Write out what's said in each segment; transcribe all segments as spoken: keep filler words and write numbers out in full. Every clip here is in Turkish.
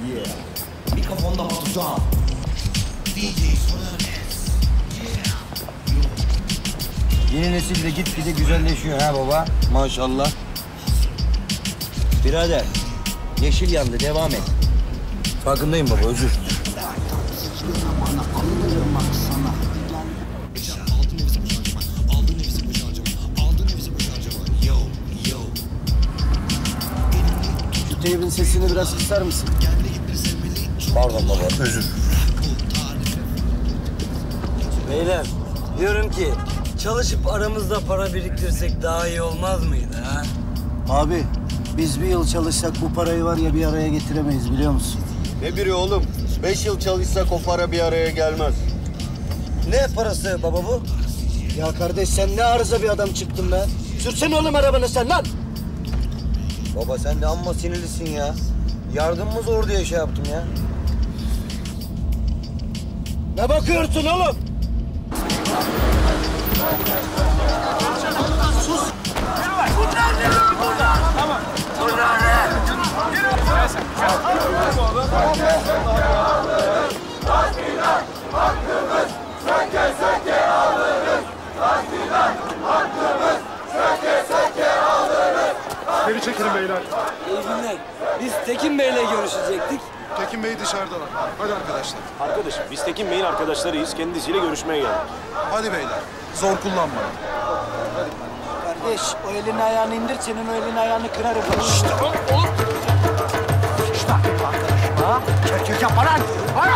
Yeah. Mikrofonda Batucan. D J Sonares. Yeah. Yeni nesil de gitgide güzelleşiyor ha baba. Maşallah. Birader, yeşil yandı. Devam et. Farkındayım baba, özür. Şu teybin sesini biraz kısar mısın? Pardon baba, özür. Beyler, diyorum ki çalışıp aramızda para biriktirsek daha iyi olmaz mıydı ha? Abi, biz bir yıl çalışsak bu parayı var ya bir araya getiremeyiz biliyor musun? Ne biri oğlum? Beş yıl çalışsak o para bir araya gelmez. Ne parası baba bu? Ya kardeş sen ne arıza bir adam çıktın be. Sürsene oğlum arabanı sen lan. Baba sen de amma sinirlisin ya. Yardımımı zor diye şey yaptım ya. Ne bakıyorsun oğlum? Sus. Bunlar ne? Bunlar. Tamam. Bunlar ne? Taşkilat hakkımız, söke söke alırız. Taşkilat hakkımız, söke söke alırız. Geri çekilin beyler. İyi günler. Biz Tekin Bey'le görüşecektik. Tekin Bey dışarıdalar. Hadi arkadaşlar. Arkadaşım biz Tekin Bey'in arkadaşlarıyız. Kendisiyle görüşmeye geldik. Hadi beyler. Zor kullanma. Kardeş o elini ayağını indir senin o elini ayağını kırarım. İşte oğlum. oğlum. İşte arkadaşım ha. Çekil yapma lan.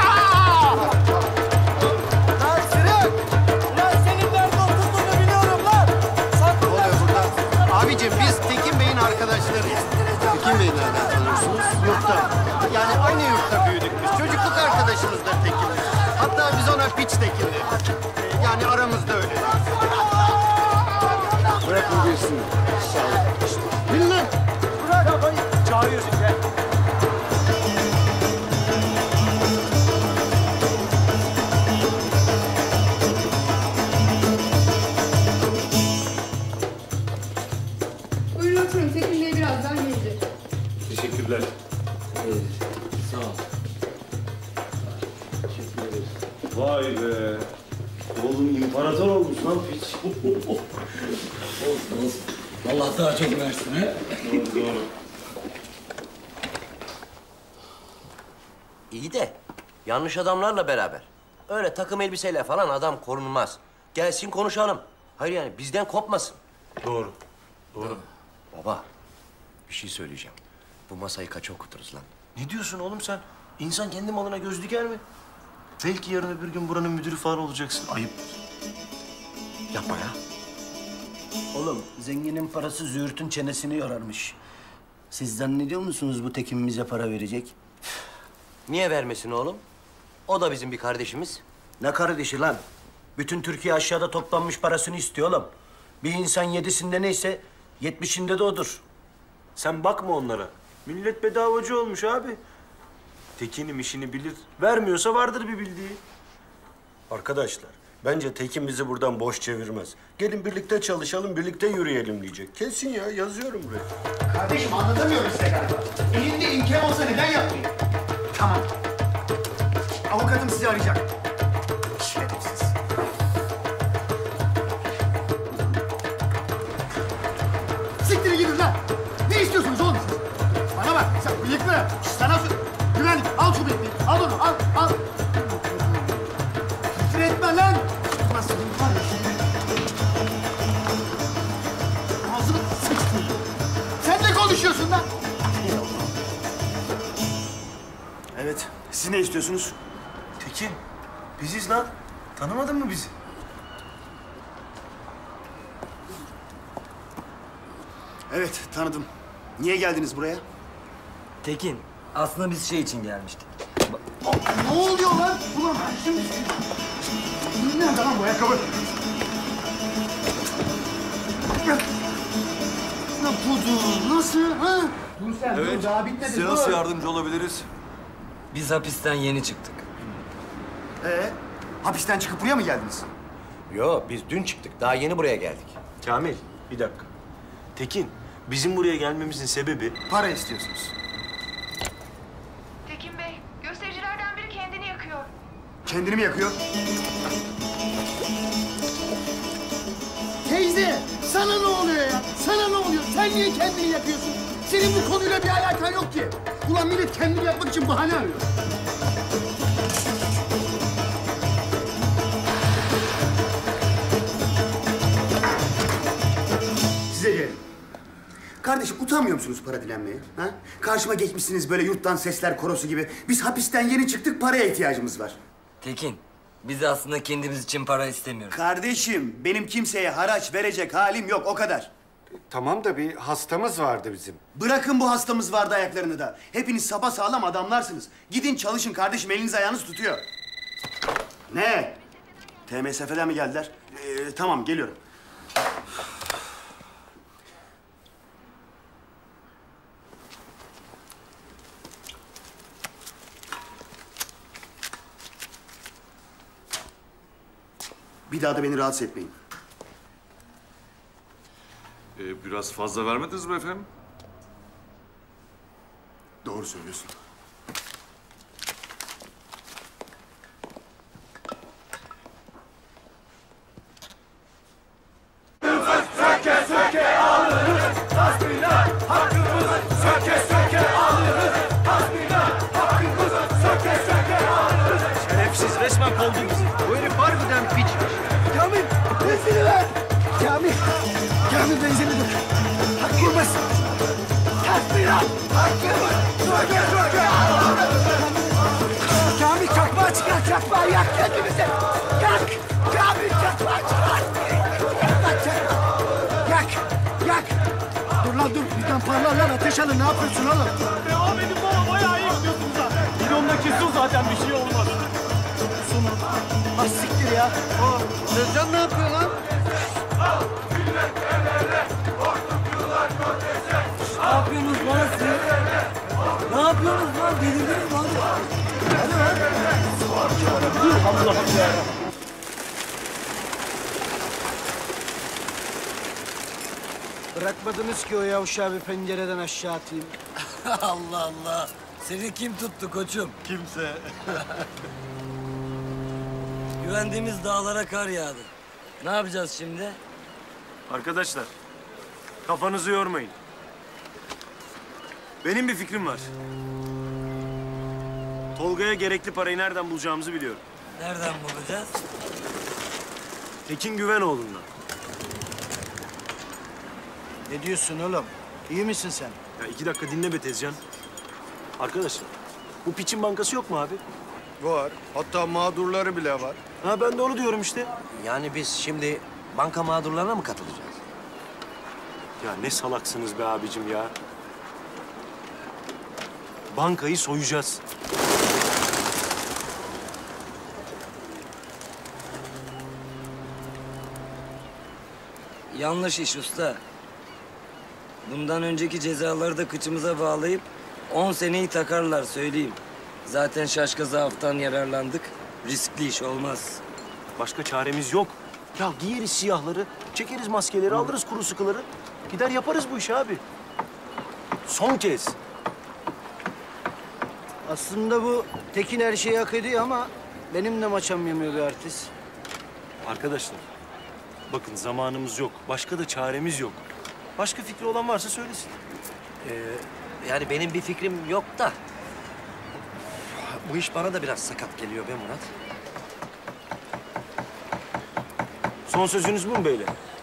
Lan Sırık. Lan senin nerede oturduğunu biliyorum lan. Sakın lan. Abicim biz Tekin Bey'in arkadaşlarıyız. Tekin Bey'i nereden tanıyorsunuz? Yurtta. Yani aynı yurtta büyüdük biz. Çocukluk arkadaşımızdır Tekin Bey. Hatta biz ona piç Tekin dedik. Yani aramızda öyle. Bırakın girsin. Sağ olun. Bin lan. Bırak. Çağırıyorsun gel. Buyurun oturun. Tekin Bey birazdan gelecek. Teşekkürler. Sağ ol. Vay be. Oğlum imparator olmuş lan piç. Olsun olsun. Allah daha çok versin ha. Doğru doğru. İyi de yanlış adamlarla beraber. Öyle takım elbiseyle falan adam korunmaz. Gelsin konuşalım. Hayır yani bizden kopmasın. Doğru. Doğru. Baba bir şey söyleyeceğim. Bu masayı kaça okuturuz lan? Ne diyorsun oğlum sen? İnsan kendi malına göz diker mi? Belki yarın öbür gün buranın müdürü falan olacaksın. Ayıp. Yapma ya. Oğlum zenginin parası züğürtün çenesini yorarmış. Siz zannediyor musunuz bu Tekin bize para verecek? Niye vermesin oğlum? O da bizim bir kardeşimiz. Ne kardeşi lan? Bütün Türkiye aşağıda toplanmış parasını istiyor oğlum. Bir insan yedisinde neyse yetmişinde de odur. Sen bakma onlara. Millet bedavacı olmuş abi. Tekin'im işini bilir. Vermiyorsa vardır bir bildiği. Arkadaşlar bence Tekin bizi buradan boş çevirmez. Gelin birlikte çalışalım, birlikte yürüyelim diyecek. Kesin ya yazıyorum buraya. Kardeşim anlatamıyorum size galiba. Elinde imkan olsa neden yapmayayım? Tamam. Avukatım sizi arayacak. Şerefsiz. Siktir gidin lan. Ne istiyorsunuz oğlum siz? Bana bak sen bıyıklı. Sana sor. Güvenlik al şu bıyıklıyı. Al onu al al. Küfür etme lan. Nasıl var ya şimdi? Ağzını sıçtın. Sen de konuşuyorsun lan. Evet. Siz ne istiyorsunuz? Tekin. Biziz lan. Tanımadın mı bizi? Evet tanıdım. Niye geldiniz buraya? Tekin, aslında biz şey için gelmiştik. Ne oluyor lan? Ulan şimdi... Nerede lan bu ayakkabı? Ne budur? Nasıl? Ha? Dur sen, dur. Daha bitmedi. Size nasıl yardımcı olabiliriz? Biz hapisten yeni çıktık. Ee, hapisten çıkıp buraya mı geldiniz? Yo biz dün çıktık. Daha yeni buraya geldik. Kamil, bir dakika. Tekin, bizim buraya gelmemizin sebebi... Para istiyorsunuz. Tekin Bey Kendini mi yakıyor? Teyze, sana ne oluyor ya? Sana ne oluyor? Sen niye kendini yakıyorsun? Senin bu konuyla bir alakan yok ki. Ulan millet kendini yakmak için bahane arıyor. Size gelin. Kardeşim utanmıyor musunuz para dilenmeye? Ha? Karşıma geçmişsiniz böyle yurttan sesler korosu gibi. Biz hapisten yeni çıktık, paraya ihtiyacımız var. Tekin, biz aslında kendimiz için para istemiyoruz. Kardeşim, benim kimseye haraç verecek halim yok, o kadar. Tamam da bir hastamız vardı bizim. Bırakın bu hastamız vardı ayaklarını da. Hepiniz sapasağlam adamlarsınız. Gidin çalışın kardeşim, eliniz ayağınız tutuyor. Ne? T M S F'den mi geldiler? Ee, tamam, geliyorum. Bir daha da beni rahatsız etmeyin. Ee, biraz fazla vermediniz mi efendim? Doğru söylüyorsun. Söke söke alırız. Hasbinler hakkımızı söke söke alırız. Hasbinler hakkımızı söke söke alırız. Şerefsiz resmen kovdu bizi. Bu herif harbiden piç. Kamil, benzini ver! Kamil, Kamil benzini dök. Hakkımız! Hasbinler hakkımız söke söke alırız. Kamil, çakmağı çıkar, çakmağı yak kendimizi. Yak! Kamil, çakmağı çıkar. Yak lan çakmağı. Yak, yak. Dur lan dur, birden parlarlar, ateş alın. Ne yapıyorsun oğlum? Devam edin baba, bayağı iyi gidiyorsunuz ha. Bidondaki su zaten bir şey olmaz. Sunu. Ha siktir ya. O Özcan ne yapıyor lan? Ne yapıyorsunuz lan siz? Ne yapıyorsunuz lan? Delirdiniz lan. Hadi lan. Allah'ım ya. Bırakmadınız ki o yavşağı bir pencereden aşağı atayım. Allah Allah. Seni kim tuttu koçum? Kimse. Güvendiğimiz dağlara kar yağdı. Ne yapacağız şimdi? Arkadaşlar, kafanızı yormayın. Benim bir fikrim var. Tolga'ya gerekli parayı nereden bulacağımızı biliyorum. Nereden bulacağız? Tekin Güvenoğlu'ndan. Ne diyorsun oğlum? İyi misin sen? Ya iki dakika dinle be Tezcan. Arkadaşlar, bu piçin bankası yok mu abi? Var. Hatta mağdurları bile var. Ha ben de onu diyorum işte. Yani biz şimdi banka mağdurlarına mı katılacağız? Ya ne salaksınız be abicim ya. Bankayı soyacağız. Yanlış iş usta. Bundan önceki cezaları da kıçımıza bağlayıp on seneyi takarlar söyleyeyim. Zaten şaşka zaaftan yararlandık. Riskli iş olmaz. Başka çaremiz yok. Ya giyeriz siyahları, çekeriz maskeleri, alırız kuru sıkıları. Gider yaparız bu işi abi. Son kez. Aslında bu Tekin her şeyi hak ediyor ama benim de maçam yemiyor bir artist. Arkadaşlar, bakın zamanımız yok. Başka da çaremiz yok. Başka fikri olan varsa söylesin. Ee, yani benim bir fikrim yok da. Bu iş bana da biraz sakat geliyor be Murat. Son sözünüz bu mu beyler?